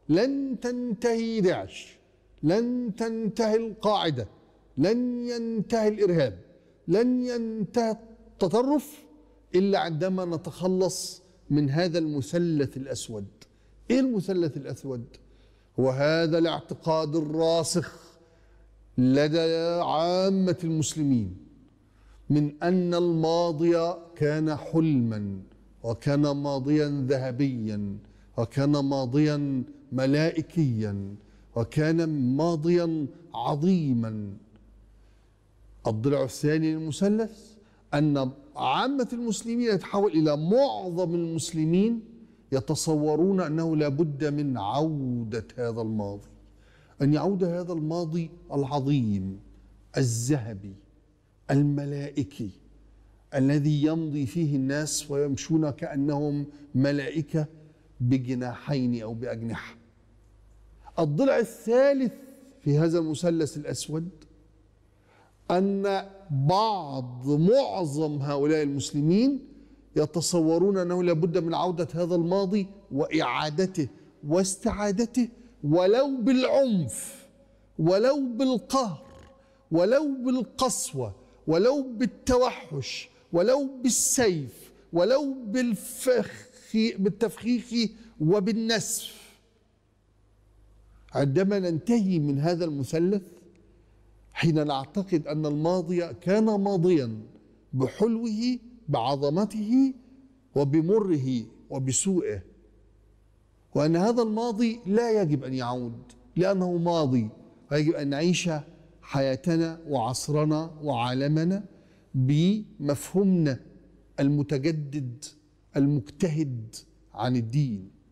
لن تنتهي داعش، لن تنتهي القاعدة، لن ينتهي الإرهاب، لن ينتهي التطرف إلا عندما نتخلص من هذا المثلث الأسود. إيه المثلث الأسود؟ هو هذا الاعتقاد الراسخ لدى عامة المسلمين من أن الماضي كان حلما، وكان ماضيا ذهبيا، وكان ماضيا ملائكيا، وكان ماضيا عظيما. الضلع الثاني للمثلث أن عامة المسلمين يتحول إلى معظم المسلمين يتصورون أنه لا بد من عودة هذا الماضي، أن يعود هذا الماضي العظيم الذهبي الملائكي الذي يمضي فيه الناس ويمشون كأنهم ملائكة بجناحين أو بأجنحة. الضلع الثالث في هذا المثلث الأسود أن معظم هؤلاء المسلمين يتصورون أنه لابد من عودة هذا الماضي وإعادته واستعادته، ولو بالعنف، ولو بالقهر، ولو بالقسوة، ولو بالتوحش، ولو بالسيف، ولو بالتفخيخ وبالنسف. عندما ننتهي من هذا المثلث، حين نعتقد أن الماضي كان ماضيا بحلوه بعظمته وبمره وبسوءه، وأن هذا الماضي لا يجب أن يعود لأنه ماضي، ويجب أن نعيش حياتنا وعصرنا وعالمنا بمفهومنا المتجدد المجتهد عن الدين.